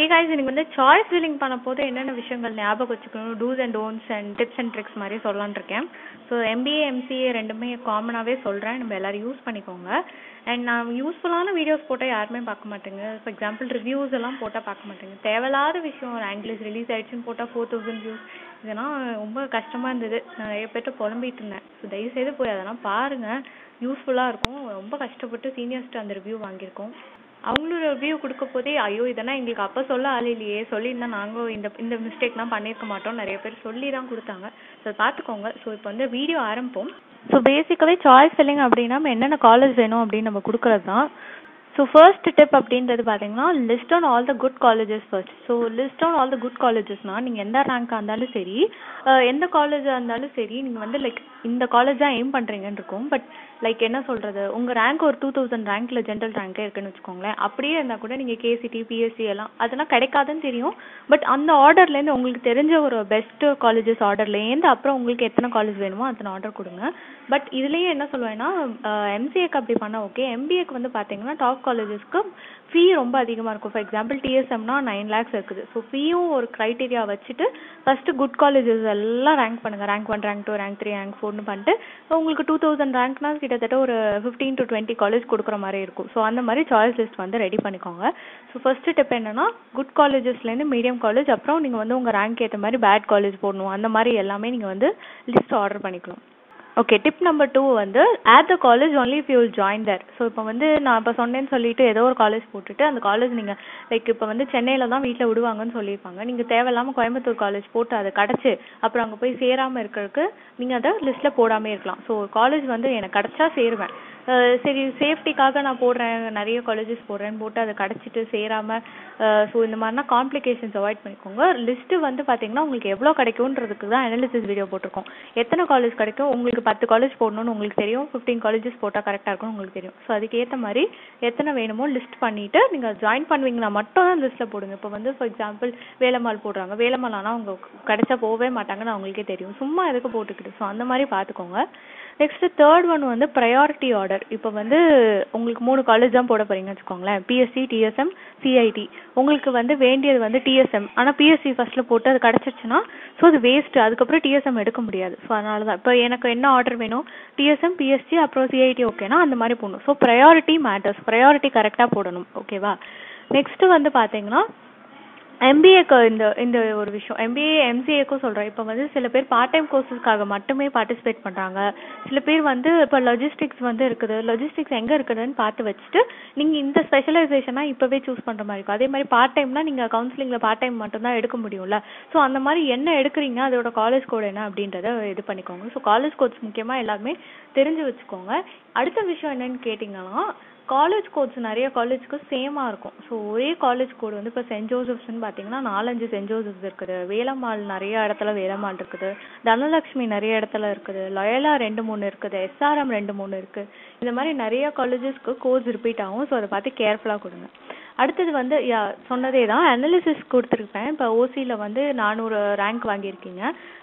Hey guys, இன்னைக்கு வந்து choice filling பண்ண போது என்னென்ன விஷயங்கள் ஞாபகம் வச்சுக்கணும், dos and don'ts and tips and tricks மாதிரி சொல்லலான்னு இருக்கேன். ஸோ எம்பிஏ எம்சிஏ ரெண்டுமே காமனாகவே சொல்கிறேன், நம்ம எல்லோரும் யூஸ் பண்ணிக்கோங்க. அண்ட் நான் யூஸ்ஃபுல்லான வீடியோஸ் போட்டால் யாருமே பார்க்க மாட்டேங்க. ஃபார் எக்ஸாம்பிள் ரிவ்யூஸ் எல்லாம் போட்டால் பார்க்க மாட்டேங்க. தேவையில்லாத விஷயம், ஒரு ஆங்கிலிஷ் ரிலீஸ் ஆயிடுச்சுன்னு போட்டால் 4000 வியூஸ், இதெல்லாம் ரொம்ப கஷ்டமாக இருந்தது. நான் நிறைய பேர்ட்ட புலம்பிட்டு இருந்தேன். ஸோ தயவுசெய்து போய் அதெல்லாம் பாருங்கள், யூஸ்ஃபுல்லாக இருக்கும். ரொம்ப கஷ்டப்பட்டு சீனியர்ஸ்ட்டு அந்த ரிவ்யூ வாங்கியிருக்கோம். அவங்களோட ரிவ்யூ கொடுக்க போதே ஐயோ இதெல்லாம் எங்களுக்கு அப்போ சொல்ல ஆள் இல்லையே, சொல்லியிருந்தா நாங்கள் இந்த மிஸ்டேக்லாம் பண்ணியிருக்க மாட்டோம், நிறைய பேர் சொல்லி தான் கொடுத்தாங்க. ஸோ பார்த்துக்கோங்க. ஸோ இப்போ வந்து வீடியோ ஆரம்பிப்போம். ஸோ பேசிக்காகவே சாய்ஸ் ஃபில்லிங் அப்படின்னா என்னென்ன காலேஜ் வேணும் அப்படின்னு நம்ம கொடுக்குறது தான். ஸோ ஃபர்ஸ்ட் டிப் அப்படின்றது பார்த்தீங்கன்னா list on all the good colleges first. So list on all the good காலேஜஸ்னால் நீங்கள் எந்த ரேங்காக இருந்தாலும் சரி, எந்த காலேஜாக இருந்தாலும் சரி, நீங்கள் வந்து லைக் இந்த காலேஜ் தான் எய்ம் பண்ணுறீங்கன்னு இருக்கும். பட் லைக் என்ன சொல்கிறது, உங்கள் ரேங்க் ஒரு 2000 ரேங்க்கில் ஜென்ரல் ரேங்கே இருக்குன்னு வச்சுக்கோங்களேன். அப்படியே இருந்தால் கூட நீங்கள் கேசிடி பிஎஸ்சி எல்லாம் அதெல்லாம் கிடைக்காதுன்னு தெரியும். பட் அந்த ஆர்டர்லேருந்து உங்களுக்கு தெரிஞ்ச ஒரு பெஸ்ட்டு காலேஜஸ் ஆர்டர்லேருந்து அப்புறம் உங்களுக்கு எத்தனை காலேஜ் வேணுமோ அத்தனை ஆர்டர் கொடுங்க. பட் இதுலேயே என்ன சொல்லுவேன்னா எம்சிஏக்கு அப்படி பண்ணால் ஓகே. எம்பிஏக்கு வந்து பார்த்தீங்கன்னா டாப் காலேஜஸ்க்கு ஃபீ ரொம்ப அதிகமாக இருக்கும். ஃபார் எக்ஸாம்பிள் டிஎஸ்எம்னா 9 lakhs இருக்குது. ஸோ ஃபீயும் ஒரு க்ரைட்டீரியா வச்சுட்டு ஃபஸ்ட்டு குட் காலேஜஸ் எல்லாம் ரேங்க் பண்ணுங்கள். ரேங்க் 1, ரேங்க் 2, ரேங்க் 3, ரேங்க் 4னு பண்ணிட்டு உங்களுக்கு 2000 ரேங்க்னா கிட்டத்தட்ட ஒரு 15 to 20 காலேஜ் கொடுக்குற மாதிரி இருக்கும். ஸோ அந்த மாதிரி சாய்ஸ் லிஸ்ட் வந்து ரெடி பண்ணிக்கோங்க. ஸோ ஃபஸ்ட்டு டிப் என்னன்னா குட் காலேஜஸ்லேருந்து மீடியம் காலேஜ், அப்புறம் நீங்கள் வந்து உங்கள் ரேங்க் ஏற்ற மாதிரி பேட் காலேஜ் போடணும். அந்த மாதிரி எல்லாமே நீங்கள் வந்து லிஸ்ட் ஆர்டர் பண்ணிக்கலாம். ஓகே, டிப் நம்பர் 2 வந்து at the college only if you will join there. So இப்போ வந்து நான் இப்போ சொன்னேன்னு சொல்லிட்டு ஏதோ ஒரு காலேஜ் போட்டுட்டு அந்த காலேஜ் நீங்கள் லைக் இப்போ வந்து சென்னையில் தான் வீட்டில் விடுவாங்கன்னு சொல்லியிருப்பாங்க. நீங்கள் தேவையில்லாமல் கோயம்புத்தூர் காலேஜ் போட்டு அதை கிடச்சி அப்புறம் அங்கே போய் சேராமல் இருக்கிறதுக்கு நீங்கள் அதை லிஸ்ட்டில் போடாமே இருக்கலாம். ஸோ காலேஜ் வந்து எனக்கு கிடச்சா சேருவேன், சரி சேஃப்டிக்காக நான் போடுறேன், நிறைய காலேஜஸ் போடுறேன்னு போட்டு அதை கிடச்சிட்டு சேராமல், ஸோ இந்த மாதிரினா காம்ப்ளிகேஷன்ஸ் அவாய்ட் பண்ணிக்கோங்க. லிஸ்ட்டு வந்து பார்த்தீங்கன்னா உங்களுக்கு எவ்வளோ கிடைக்கும்ன்றதுக்கு தான் அனாலிசிஸ் வீடியோ போட்டிருக்கோம். எத்தனை காலேஜ் கிடைக்கும், உங்களுக்கு 10 காலேஜ் போடணும்னு உங்களுக்கு தெரியும், 15 காலேஜஸ் போட்டால் கரெக்டாக இருக்கும்னு உங்களுக்கு தெரியும். ஸோ அதுக்கேற்ற மாதிரி எத்தனை வேணுமோ லிஸ்ட் பண்ணிவிட்டு நீங்கள் ஜாயின் பண்ணுவீங்கன்னா மட்டும் தான் லிஸ்ட்டில் போடுங்க. இப்போ வந்து ஃபார் எக்ஸாம்பிள் வேலம்மாள் போடுறாங்க, வேலம்மாள் ஆனால் அவங்க கிடைச்சா போகவே மாட்டாங்கன்னு அவங்களுக்கே தெரியும், சும்மா எதுக்கு போட்டுக்கிட்டு. ஸோ அந்த மாதிரி பார்த்துக்கோங்க. நெக்ஸ்ட்டு தேர்ட் ஒன் வந்து ப்ரையாரிட்டி ஆர்டர். இப்போ வந்து உங்களுக்கு 3 காலேஜ் தான் போட போகிறீங்கன்னு வச்சுக்கோங்களேன், பிஎஸ்சி, டிஎஸ்எம், சிஐடி. உங்களுக்கு வந்து வேண்டியது வந்து டிஎஸ்எம், ஆனால் பிஎஸ்சி ஃபஸ்ட்டில் போட்டு அது கிடச்சிருச்சுன்னா ஸோ அது வேஸ்ட்டு, அதுக்கப்புறம் டிஎஸ்எம் எடுக்க முடியாது. ஸோ அதனால தான் இப்போ எனக்கு என்ன ஆர்டர் வேணும், டிஎஸ்எம், பிஎஸ்சி, அப்புறம் சிஐடி ஓகேனா அந்த மாதிரி போடணும். ஸோ ப்ரையாரிட்டி மேட்டர்ஸ், ப்ரையாரிட்டி கரெக்டாக போடணும். ஓகேவா. நெக்ஸ்ட்டு வந்து பார்த்தீங்கன்னா எம்பிஏக்கு இந்த ஒரு விஷயம், எம்பிஏ எம்சிஏக்கும் சொல்கிறேன். இப்போ வந்து சில பேர் பார்ட் டைம் கோர்ஸஸ்க்காக மட்டுமே பார்ட்டிசிபேட் பண்ணுறாங்க. சில பேர் வந்து இப்போ லாஜிஸ்டிக்ஸ் வந்து இருக்குது, லாஜிஸ்டிக்ஸ் எங்கே இருக்குதுன்னு பார்த்து வச்சுட்டு நீங்கள் இந்த ஸ்பெஷலைசேஷனாக இப்போவே சூஸ் பண்ணுற மாதிரி இருக்கும். அதே மாதிரி பார்ட் டைம்னா நீங்கள் கவுன்சிலிங்கில் பார்ட் டைம் மட்டும்தான் எடுக்க முடியும்ல. ஸோ அந்த மாதிரி என்ன எடுக்கிறீங்க, அதோட காலேஜ் கோட் என்ன அப்படின்றத இது பண்ணிக்கோங்க. ஸோ காலேஜ் கோட்ஸ் முக்கியமாக எல்லாருமே தெரிஞ்சு வச்சுக்கோங்க. அடுத்த விஷயம் என்னன்னு கேட்டிங்கன்னா காலேஜ் கோட்ஸ் நிறைய காலேஜ்க்கு சேமாக இருக்கும். ஸோ ஒரே காலேஜ் கோடு வந்து இப்போ சென்ட் ஜோசப்ஸ்ன்னு பார்த்தீங்கன்னா 4-5 சென்ட் ஜோசப்ஸ் இருக்குது, வேலம்மாள் நிறைய இடத்துல வேலம்மாள் இருக்குது, தனலக்ஷ்மி நிறைய இடத்துல இருக்குது, லயோலா 2-3 இருக்குது, எஸ்ஆர்எம் 2-3 இருக்குது. இந்த மாதிரி நிறைய காலேஜஸ்க்கு கோர்ஸ் ரிப்பீட் ஆகும். ஸோ அதை பார்த்து கேர்ஃபுல்லாக கொடுங்க. அடுத்தது வந்து சொன்னதே தான் அனாலிசிஸ் கொடுத்துருப்பேன். இப்போ ஓசியில் வந்து 400 ரேங்க் வாங்கியிருக்கீங்க,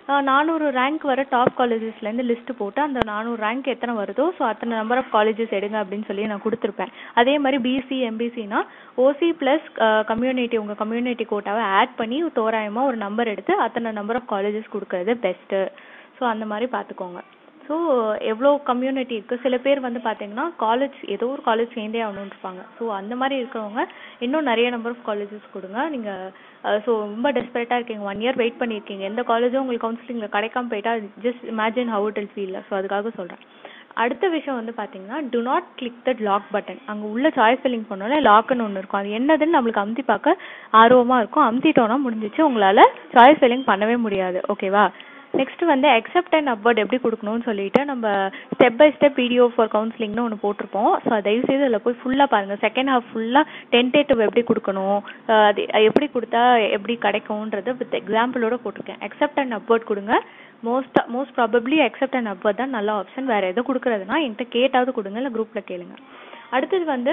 400 ரேங்க் வர டாப் காலேஜஸ்லேருந்து லிஸ்ட்டு போட்டு அந்த 400 ரேங்க் எத்தனை வருதோ ஸோ அத்தனை நம்பர் ஆஃப் காலேஜஸ் எடுங்க அப்படின்னு சொல்லி நான் கொடுத்துருப்பேன். அதே மாதிரி பிசி எம்பிசினா ஓசி ப்ளஸ் கம்யூனிட்டி, உங்கள் கம்யூனிட்டி கோட்டாவை ஆட் பண்ணி தோராயமாக ஒரு நம்பர் எடுத்து அத்தனை நம்பர் ஆஃப் காலேஜஸ் கொடுக்கறது பெஸ்ட்டு. ஸோ அந்த மாதிரி பார்த்துக்கோங்க. ஸோ எவ்வளோ கம்யூனிட்டி இருக்குது, சில பேர் வந்து பார்த்தீங்கன்னா காலேஜ் ஏதோ ஒரு காலேஜ் சேர்ந்தே ஆகணும்னு இருப்பாங்க. ஸோ அந்த மாதிரி இருக்கிறவங்க இன்னும் நிறைய நம்பர் ஆஃப் காலேஜஸ் கொடுங்க. நீங்கள் ஸோ ரொம்ப டெஸ்பரேட்டாக இருக்கீங்க, 1 year வெயிட் பண்ணியிருக்கீங்க, எந்த காலேஜும் உங்களுக்கு கவுன்சிலிங்கில் கிடைக்காம போயிட்டா just imagine how it will feel. So அதுக்காக சொல்கிறேன். அடுத்த விஷயம் வந்து பார்த்தீங்கன்னா do not click that lock button. அங்கே உள்ள சாய்ஸ் ஃபில்லிங் பண்ணோன்னே லாக்குன்னு ஒன்று இருக்கும், அது என்னதுன்னு நம்மளுக்கு அமுத்தி பார்க்க ஆர்வமாக இருக்கும். அமுத்திட்டோன்னா முடிஞ்சிச்சு, உங்களால் சாய்ஸ் ஃபில்லிங் பண்ணவே முடியாது. ஓகேவா. நெக்ஸ்ட் வந்து அக்செப்ட் அண்ட் அப்வர்ட் எப்படி கொடுக்கணும்னு சொல்லிட்டு நம்ம step by step video for கவுன்சிலிங்னு ஒன்று போட்டிருப்போம். ஸோ தயவுசெய்து அதில் போய் ஃபுல்லாக பாருங்கள். செகண்ட் ஹாஃப் ஃபுல்லாக டென்டேட்டிவ் எப்படி கொடுக்கணும், அது எப்படி கொடுத்தா எப்படி கிடைக்கும்ன்றது வித் எக்ஸாம்பிளோட போட்டிருக்கேன். அக்செப்ட் அண்ட் அப்வர்ட் கொடுங்க. Most probably accept and upward தான் நல்ல ஆப்ஷன். வேறு எது கொடுக்குறதுனா என்கிட்ட கேட்டாவது கொடுங்க, இல்லை குரூப்பில் கேளுங்க. அடுத்தது வந்து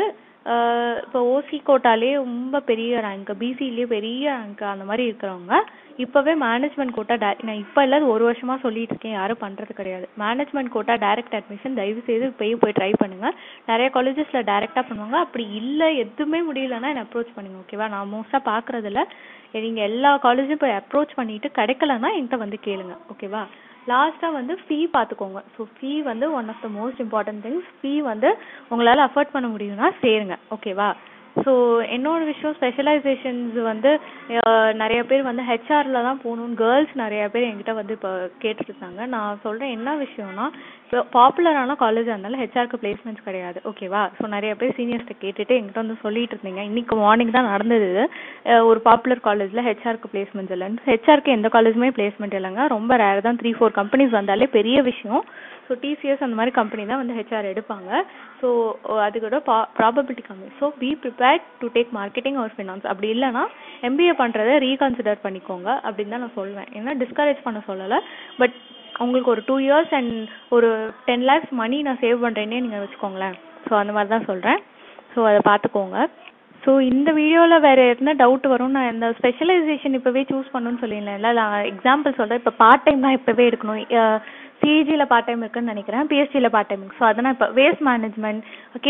இப்போ ஓசி கோட்டாலே ரொம்ப பெரிய ரேங்க், பிசிலேயே பெரிய ரேங்க் அந்த மாதிரி இருக்கிறவங்க இப்போவே மேனேஜ்மெண்ட் கோட்டா நான் இப்போ இல்லை 1 வருஷமா சொல்லிட்டு இருக்கேன், யாரும் பண்ணுறது கிடையாது. மேனேஜ்மெண்ட் கோட்டா டைரக்ட் அட்மிஷன் தயவு செய்து இப்போயும் போய் ட்ரை பண்ணுங்கள். நிறைய காலேஜஸில் டைரெக்டாக பண்ணுவாங்க. அப்படி இல்லை எதுவுமே முடியலன்னா என்னை அப்ரோச் பண்ணுங்க, ஓகேவா? நான் மோஸ்ட்டாக பார்க்குறதில்ல. நீங்கள் எல்லா காலேஜும் போய் அப்ரோச் பண்ணிவிட்டு கிடைக்கலன்னா என்கிட்ட வந்து கேளுங்க, ஓகேவா? லாஸ்ட்டாக வந்து ஃபீ பார்த்துக்கோங்க. ஸோ ஃபீ வந்து one of the most important things. Fee வந்து உங்களால் அஃபோர்ட் பண்ண முடியும்னா சேருங்க, ஓகேவா? ஸோ இன்னொரு விஷயம், ஸ்பெஷலைசேஷன்ஸ் வந்து நிறைய பேர் வந்து ஹெச்ஆரில் தான் போகணுன்னு கேர்ள்ஸ் நிறைய பேர் என்கிட்ட வந்து இப்போ கேட்டுருந்தாங்க. நான் சொல்கிறேன் என்ன விஷயம்னா, இப்போ பாப்புலரான காலேஜாக இருந்தாலும் ஹெச்ஆருக்கு பிளேஸ்மெண்ட்ஸ் கிடையாது, ஓகேவா? ஸோ நிறைய பேர் சீனியர்ஸ்ட்டை கேட்டுட்டு என்கிட்ட வந்து சொல்லிட்டு இருந்தீங்க. இன்னைக்கு மார்னிங் தான் நடந்தது. ஒரு பாப்புலர் காலேஜில் ஹெச்ஆருக்கு பிளேஸ்மெண்ட்ஸ் இல்லைன்னு. ஹெச்ஆருக்கு எந்த காலேஜுமே பிளேஸ்மெண்ட் இல்லைங்க. ரொம்ப ரேர் தான். 3-4 கம்பெனிஸ் வந்தாலே பெரிய விஷயம். ஸோ டிசிஎஸ் அந்த மாதிரி கம்பெனி தான் வந்து ஹெச்ஆர் எடுப்பாங்க. ஸோ அதுக்கூட ப்ராபபிலிட்டி கம்மி. So be prepared to take marketing or finance. அப்படி இல்லைனா எம்பிஏ பண்ணுறதை ரீகன்சிடர் பண்ணிக்கோங்க அப்படின்னு தான் நான் சொல்வேன். ஏன்னா டிஸ்கரேஜ் பண்ண சொல்லலை, பட் உங்களுக்கு ஒரு 2 years அண்ட் ஒரு 10 lakhs மணி நான் சேவ் பண்ணுறேன்னே நீங்கள் வச்சுக்கோங்களேன். ஸோ அந்த மாதிரி தான் சொல்கிறேன். ஸோ அதை பார்த்துக்கோங்க. ஸோ இந்த வீடியோவில் வேறு என்ன டவுட் வரும், நான் இந்த ஸ்பெஷலைசேஷன் இப்போவே சூஸ் பண்ணணும்னு சொல்லிடல. நான் எக்ஸாம்பிள் சொல்கிறேன். இப்போ பார்ட் டைம் தான் இப்போவே எடுக்கணும். சிஇஜியில் பார்ட் டைம் இருக்குன்னு நினைக்கிறேன், பிஎஸ்டியில் பார்ட் டைம் இருக்குது. ஸோ அதனால் இப்போ வேஸ்ட் மேனேஜ்மெண்ட்,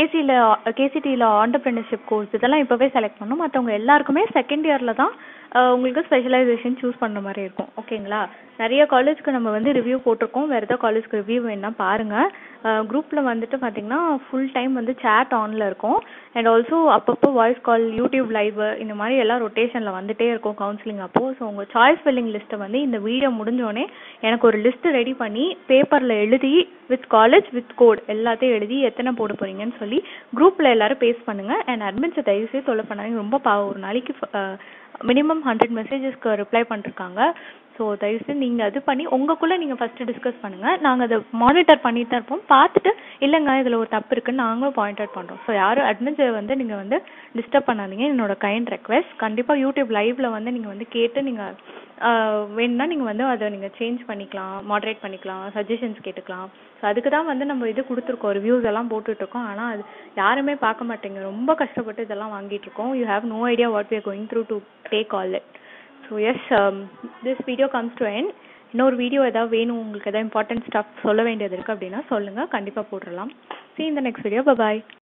கேசிடியில் ஆண்டர்பிரினர்ஷிப் கோர்ஸ் இதெல்லாம் இப்போவே செலக்ட் பண்ணணும். மற்றவங்க எல்லாருக்குமே செகண்ட் இயரில் தான் உங்களுக்கு ஸ்பெஷலைசேஷன் சூஸ் பண்ணுற மாதிரி இருக்கும், ஓகேங்களா? நிறைய காலேஜ்க்கு நம்ம வந்து ரிவ்யூ போட்டிருக்கோம். வேறு ஏதாவது காலேஜ்க்கு ரிவ்யூ வேணுன்னா பாருங்கள். குரூப்பில் வந்துட்டு பார்த்தீங்கன்னா ஃபுல் டைம் வந்து சேட் ஆனில் இருக்கும். அண்ட் ஆல்சோ அப்பப்போ வாய்ஸ் கால், யூடியூப் லைவ் இந்த மாதிரி எல்லாம் ரொட்டேஷனில் வந்துகிட்டே இருக்கும் கவுன்சிலிங் அப்போது. ஸோ உங்கள் சாய்ஸ் ஃபில்லிங் லிஸ்ட்டை வந்து இந்த வீடியோ முடிஞ்சோடனே எனக்கு ஒரு லிஸ்ட்டு ரெடி பண்ணி பேப்பரில் எழுதி வித் காலேஜ் வித் கோட் எல்லாத்தையும் எழுதி எத்தனை போட போகிறீங்கன்னு சொல்லி குரூப்பில் எல்லோரும் பேஸ் பண்ணுங்கள். அண்ட் அட்மின்ஸை தயவுசெய்து தொல்லை பண்ணாங்க. ரொம்ப ஒரு நாளைக்கு மினிமம் 100 மெசேஜஸ்க்கு ரிப்ளை பண்ணிருக்காங்க. ஸோ தயவுசெய்து நீங்கள் அது பண்ணி உங்களுக்குள்ளே நீங்கள் ஃபஸ்ட்டு டிஸ்கஸ் பண்ணுங்கள். நாங்கள் அதை மானிட்டர் பண்ணிட்டு தான் இருப்போம். பார்த்துட்டு இல்லைங்க இதில் ஒரு தப்பு இருக்குன்னு நாங்களும் பாயிண்ட் அவுட் பண்ணுறோம். ஸோ யாரும் அட்மின்ஸை வந்து நீங்கள் வந்து டிஸ்டர்ப் பண்ணாதீங்க, என்னோட கைண்ட் ரெக்வெஸ்ட். கண்டிப்பாக யூடியூப் லைவில் வந்து நீங்கள் வந்து கேட்டு நீங்கள் வேணும்னா நீங்கள் வந்து அதை நீங்கள் சேஞ்ச் பண்ணிக்கலாம், மாடரேட் பண்ணிக்கலாம், சஜஷன்ஸ் கேட்டுக்கலாம். ஸோ அதுக்கு தான் வந்து நம்ம இது கொடுத்துருக்கோம், ரிவ்யூஸ் எல்லாம் போட்டுட்ருக்கோம். ஆனால் அது யாருமே பார்க்க மாட்டேங்க. ரொம்ப கஷ்டப்பட்டு இதெல்லாம் வாங்கிட்டுருக்கோம். You have no idea what we are going through to take all it. So yes, this video comes to end. இன்னொரு வீடியோ ஏதாவது வேணும், உங்களுக்கு எதாவது இம்பார்ட்டன்ட் ஸ்டஃப் சொல்ல வேண்டியது இருக்குது அப்படின்னா சொல்லுங்கள், கண்டிப்பாக போட்டுடலாம். See you in the next video. Bye bye.